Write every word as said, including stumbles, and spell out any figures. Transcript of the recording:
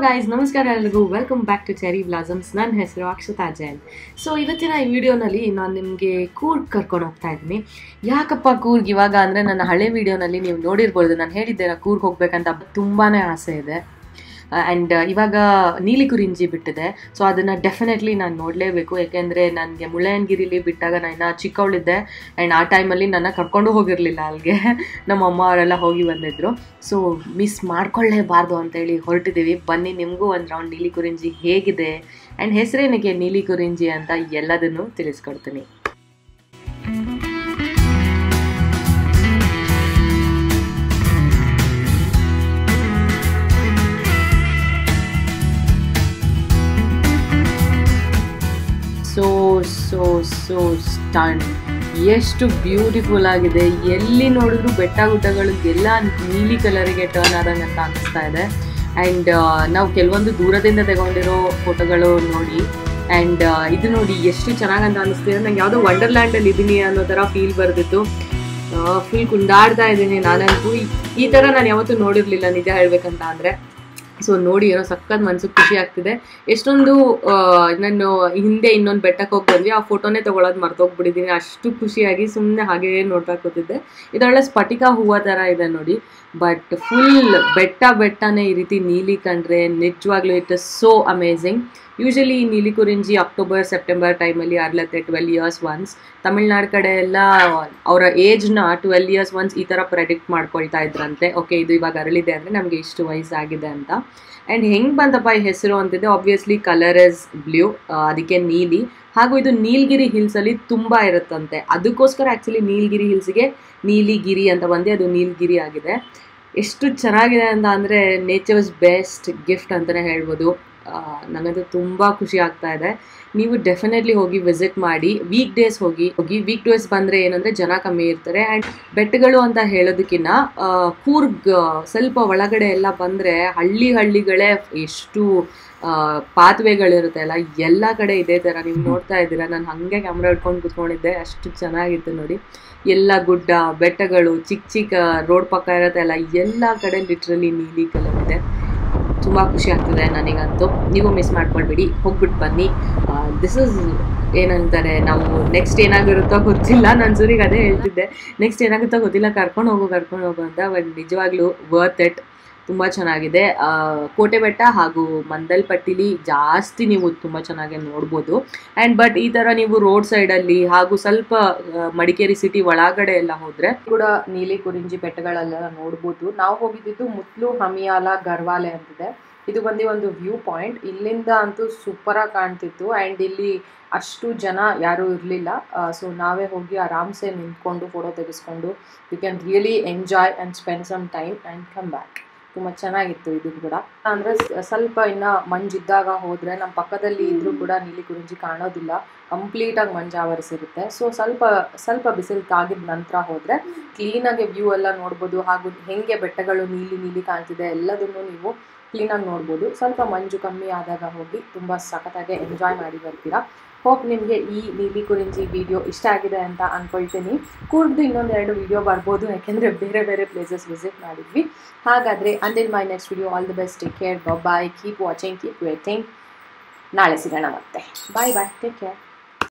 guys, namaskar ಎಲ್ಲರಿಗೂ welcome back to cherry blossoms. ನನ್ನ ಹೆಸರು ಅಕ್ಷತಾ ಜೈನ್. ಸೊ ಇವತ್ತಿನ ಈ ವಿಡಿಯೋನಲ್ಲಿ ನಾನು ನಿಮಗೆ ಕೂರ್ಗ್ ಕರ್ಕೊಂಡು ಹೋಗ್ತಾ ಇದ್ದೀನಿ. ಯಾಕಪ್ಪ ಕೂರ್ಗ್ ಇವಾಗ ಅಂದರೆ ನನ್ನ ಹಳೆ ವಿಡಿಯೋನಲ್ಲಿ ನೀವು ನೋಡಿರ್ಬೋದು, ನಾನು ಹೇಳಿದ್ದೆ ನಾನು ಕೂರ್ಗ್ ಹೋಗ್ಬೇಕಂತ ತುಂಬಾ ಆಸೆ ಇದೆ. ಆ್ಯಂಡ್ ಇವಾಗ ನೀಲಿಕುರಿಂಜಿ ಬಿಟ್ಟಿದೆ, ಸೊ ಅದನ್ನು ಡೆಫಿನೆಟ್ಲಿ ನಾನು ನೋಡಲೇಬೇಕು. ಯಾಕೆಂದರೆ ನನಗೆ ಮುಳ್ಳಯ್ಯನಗಿರಿಲಿ ಬಿಟ್ಟಾಗ ನಾನು ಚಿಕ್ಕವಳಿದ್ದೆ ಆ್ಯಂಡ್ ಆ ಟೈಮಲ್ಲಿ ನನ್ನ ಕರ್ಕೊಂಡು ಹೋಗಿರಲಿಲ್ಲ ಅಲ್ಲಿಗೆ. ನಮ್ಮ ಅಮ್ಮ ಅವರೆಲ್ಲ ಹೋಗಿ ಬಂದಿದ್ರು. ಸೊ ಮಿಸ್ ಮಾಡ್ಕೊಳ್ಳೇಬಾರ್ದು ಅಂತೇಳಿ ಹೊರಟಿದ್ದೀವಿ. ಬನ್ನಿ, ನಿಮಗೂ ಒಂದು ರೌಂಡ್ ನೀಲಿಕುರಿಂಜಿ ಹೇಗಿದೆ ಆ್ಯಂಡ್ ಹೆಸರೇನಿಗೆ ನೀಲಿಕುರಿಂಜಿ ಅಂತ ಎಲ್ಲದನ್ನು ತಿಳಿಸ್ಕೊಡ್ತೀನಿ. ಸೋ ಸೋ ಸೋ ಸ್ಟನ್, ಎಷ್ಟು ಬ್ಯೂಟಿಫುಲ್ ಆಗಿದೆ. ಎಲ್ಲಿ ನೋಡಿದ್ರು ಬೆಟ್ಟ ಗುಡ್ಡಗಳು ಎಲ್ಲ ನೀಲಿ ಕಲರಿಗೆ ಟರ್ನ್ ಆದಂಗೆ ಅಂತ ಅನಿಸ್ತಾ ಇದೆ. ಆ್ಯಂಡ್ ನಾವು ಕೆಲವೊಂದು ದೂರದಿಂದ ತಗೊಂಡಿರೋ ಫೋಟೋಗಳು ನೋಡಿ, ಆ್ಯಂಡ್ ಇದು ನೋಡಿ ಎಷ್ಟು ಚೆನ್ನಾಗಿ ಅಂತ ಅನಿಸ್ತಿದೆ. ನಂಗೆ ಯಾವುದೋ ವಂಡರ್ಲ್ಯಾಂಡಲ್ಲಿ ಇದ್ದೀನಿ ಅನ್ನೋ ಥರ ಫೀಲ್ ಬರ್ತಿತ್ತು. ಫುಲ್ ಕುಂದಾಡ್ತಾ ಇದ್ದೀನಿ ನಾನಂತೂ. ಈ ಥರ ನಾನು ಯಾವತ್ತೂ ನೋಡಿರಲಿಲ್ಲ ನಿಜ ಹೇಳಬೇಕಂತ ಅಂದರೆ. ಸೊ ನೋಡಿ ಏನೋ ಸಖತ್ ಮನ್ಸಿಗೆ ಖುಷಿ ಆಗ್ತಿದೆ. ಎಷ್ಟೊಂದು ನಾನು ಹಿಂದೆ ಇನ್ನೊಂದು ಬೆಟ್ಟಕ್ಕೆ ಹೋಗಿ ಬಂದ್ವಿ, ಆ ಫೋಟೋನೇ ತೊಗೊಳೋದು ಮರ್ತೋಗ್ಬಿಟ್ಟಿದ್ದೀನಿ. ಅಷ್ಟು ಖುಷಿಯಾಗಿ ಸುಮ್ಮನೆ ಹಾಗೇ ನೋಡ್ತಾ ಕೂತಿದ್ದೆ. ಇದೊಳ್ಳೆ ಸ್ಫಟಿಕ ಹೂವು ಥರ ಇದೆ ನೋಡಿ, ಬಟ್ ಫುಲ್ ಬೆಟ್ಟ ಬೆಟ್ಟನೇ ಈ ರೀತಿ ನೀಲಿ ಕಂಡ್ರೆ ನಿಜವಾಗ್ಲೂ it is so amazing. Usually neelakurinji October September ಟೈಮಲ್ಲಿ ಅರ್ಲತ್ತೆ ಟ್ವೆಲ್ ಇಯರ್ಸ್ ಒನ್ಸ್. ತಮಿಳ್ನಾಡು ಕಡೆ ಎಲ್ಲ ಅವರ ಏಜ್ನ ಟ್ವೆಲ್ ಇಯರ್ಸ್ ಒನ್ಸ್ ಈ ಥರ ಪ್ರೆಡಿಕ್ಟ್ ಮಾಡ್ಕೊಳ್ತಾ ಇದ್ರಂತೆ. ಓಕೆ, ಇದು ಇವಾಗ ಅರಳಿದೆ ಅಂದರೆ ನಮಗೆ ಇಷ್ಟು ವಯಸ್ಸಾಗಿದೆ ಅಂತ. ಆ್ಯಂಡ್ ಹೆಂಗೆ ಬಂತಪ್ಪ ಈ ಹೆಸರು ಅಂತಿದೆ, ಆಬ್ವಿಯಸ್ಲಿ ಕಲರ್ ಇಸ್ ಬ್ಲೂ, ಅದಕ್ಕೆ ನೀಲಿ. ಹಾಗೂ ಇದು ನೀಲಗಿರಿ ಹಿಲ್ಸಲ್ಲಿ ತುಂಬ ಇರುತ್ತಂತೆ, ಅದಕ್ಕೋಸ್ಕರ ಆ್ಯಕ್ಚುಲಿ ನೀಲಗಿರಿ ಹಿಲ್ಸ್ಗೆ ನೀಲಿಗಿರಿ ಅಂತ ಬಂದು ಅದು ನೀಲಗಿರಿ ಆಗಿದೆ. ಎಷ್ಟು ಚೆನ್ನಾಗಿದೆ ಅಂತ ಅಂದರೆ ನೇಚರ್ಸ್ ಬೆಸ್ಟ್ ಗಿಫ್ಟ್ ಅಂತಲೇ ಹೇಳ್ಬೋದು. ನನಗಂತೂ ತುಂಬ ಖುಷಿ ಆಗ್ತಾ ಇದೆ. ನೀವು ಡೆಫಿನೆಟ್ಲಿ ಹೋಗಿ ವಿಸಿಟ್ ಮಾಡಿ. ವೀಕ್ ಡೇಸ್ ಹೋಗಿ ಹೋಗಿ ವೀಕ್ ಡೇಸ್ ಬಂದರೆ ಏನಂದರೆ ಜನ ಕಮ್ಮಿ ಇರ್ತಾರೆ. ಆ್ಯಂಡ್ ಬೆಟ್ಟಗಳು ಅಂತ ಹೇಳೋದಕ್ಕಿಂತ ಕೂರ್ಗ್ ಸ್ವಲ್ಪ ಒಳಗಡೆ ಎಲ್ಲ ಬಂದರೆ ಹಳ್ಳಿ ಹಳ್ಳಿಗಳೇ ಎಷ್ಟು ಪಾತ್ವೆಗಳಿರುತ್ತೆ ಅಲ್ಲ, ಎಲ್ಲ ಕಡೆ ಇದೇ ಥರ ನೀವು ನೋಡ್ತಾ ಇದ್ದೀರಾ. ನಾನು ಹಾಗೆ ಕ್ಯಾಮ್ರಾ ಇಟ್ಕೊಂಡು ಕೂತ್ಕೊಂಡಿದ್ದೆ, ಅಷ್ಟು ಚೆನ್ನಾಗಿತ್ತು ನೋಡಿ. ಎಲ್ಲ ಗುಡ್ಡ ಬೆಟ್ಟಗಳು, ಚಿಕ್ಕ ಚಿಕ್ಕ ರೋಡ್ ಪಕ್ಕ ಇರುತ್ತೆ ಅಲ್ಲ, ಎಲ್ಲ ಕಡೆ ಲಿಟ್ರಲಿ ನೀಲಿ ಕಲರ್ ಇದೆ. ತುಂಬ ಖುಷಿ ಆಗ್ತದೆ ನನಗಂತೂ. ನೀವು ಮಿಸ್ ಮಾಡ್ಕೊಳ್ಬೇಡಿ, ಹೋಗ್ಬಿಟ್ಟು ಬನ್ನಿ. ದಿಸ್ ಇಸ್ ಏನಂತಾರೆ, ನಾವು ನೆಕ್ಸ್ಟ್ ಏನಾಗಿರುತ್ತೋ ಗೊತ್ತಿಲ್ಲ. ನಾನು ಸೂರಿಗೆ ಅದೇ ಹೇಳ್ತಿದ್ದೆ, ನೆಕ್ಸ್ಟ್ ಏನಾಗುತ್ತೋ ಗೊತ್ತಿಲ್ಲ, ಕರ್ಕೊಂಡು ಹೋಗು ಕರ್ಕೊಂಡು ಹೋಗು ಅಂತ. ಬಟ್ ನಿಜವಾಗ್ಲೂ ವರ್ತ್ ಇಟ್, ತುಂಬ ಚೆನ್ನಾಗಿದೆ. ಕೋಟೆ ಬೆಟ್ಟ ಹಾಗೂ ಮಂದಲ್ಪಟ್ಟಿಲಿ ಜಾಸ್ತಿ ನೀವು ತುಂಬ ಚೆನ್ನಾಗಿ ನೋಡ್ಬೋದು. ಆ್ಯಂಡ್ ಬಟ್ ಈ ಥರ ನೀವು ರೋಡ್ ಸೈಡಲ್ಲಿ ಹಾಗೂ ಸ್ವಲ್ಪ ಮಡಿಕೇರಿ ಸಿಟಿ ಒಳಗಡೆ ಎಲ್ಲ ಹೋದರೆ ಕೂಡ ನೀಲಿಕುರಿಂಜಿ ಬೆಟ್ಟಗಳೆಲ್ಲ ನೋಡ್ಬೋದು. ನಾವು ಹೋಗಿದ್ದು ಮುತ್ಲು ಹಮಿಯಾಲ ಗರ್ವಾಲೆ ಅಂತಿದೆ. ಇದು ಬಂದು ಒಂದು ವ್ಯೂ ಪಾಯಿಂಟ್. ಇಲ್ಲಿಂದ ಅಂತೂ ಸೂಪರಾಗಿ ಕಾಣ್ತಿತ್ತು. ಆ್ಯಂಡ್ ಇಲ್ಲಿ ಅಷ್ಟು ಜನ ಯಾರೂ ಇರಲಿಲ್ಲ. ಸೊ ನಾವೇ ಹೋಗಿ ಆರಾಮ್ಸೆ ನಿಂತ್ಕೊಂಡು ಫೋಟೋ ತೆಗೆಸ್ಕೊಂಡು you can really enjoy and spend some time and come back. ತುಂಬ ಚೆನ್ನಾಗಿತ್ತು ಇದು ಕೂಡ. ಅಂದರೆ ಸ್ವಲ್ಪ ಇನ್ನು ಮಂಜಿದ್ದಾಗ ಹೋದರೆ ನಮ್ಮ ಪಕ್ಕದಲ್ಲಿ ಇದ್ರೂ ಕೂಡ ನೀಲಿಕುರಿಂಜಿ ಕಾಣೋದಿಲ್ಲ, ಕಂಪ್ಲೀಟಾಗಿ ಮಂಜು ಆವರಿಸಿರುತ್ತೆ. ಸೊ ಸ್ವಲ್ಪ ಸ್ವಲ್ಪ ಬಿಸಿಲು ತಾಗಿದ ನಂತರ ಹೋದರೆ ಕ್ಲೀನಾಗಿ ವ್ಯೂ ಎಲ್ಲ ನೋಡ್ಬೋದು. ಹಾಗೂ ಹೇಗೆ ಬೆಟ್ಟಗಳು ನೀಲಿ ನೀಲಿ ಕಾಣ್ತಿದೆ ಎಲ್ಲದನ್ನು ನೀವು ಕ್ಲೀನಾಗಿ ನೋಡ್ಬೋದು. ಸ್ವಲ್ಪ ಮಂಜು ಕಮ್ಮಿ ಆದಾಗ ಹೋಗಿ ತುಂಬ ಸಖತ್ತಾಗಿ ಎಂಜಾಯ್ ಮಾಡಿ ಬರ್ತೀರಾ. ಹೋಪ್ ನಿಮಗೆ ಈ ನೀಲಿಕುರಿಂಜಿ ವಿಡಿಯೋ ಇಷ್ಟ ಆಗಿದೆ ಅಂತ ಅಂದ್ಕೊಳ್ತೀನಿ. ಕೂರ್ಗ್ದು ಇನ್ನೊಂದು ಎರಡು ವಿಡಿಯೋ ಬರ್ಬೋದು, ಯಾಕೆಂದರೆ ಬೇರೆ ಬೇರೆ ಪ್ಲೇಸಸ್ ವಿಸಿಟ್ ಮಾಡಿದ್ವಿ. ಹಾಗಾದರೆ until my next video, all the best, take care, bye, keep watching, keep waiting. ನಾಳೆ ಸಿಗೋಣ ಮತ್ತೆ. Bye bye, take care.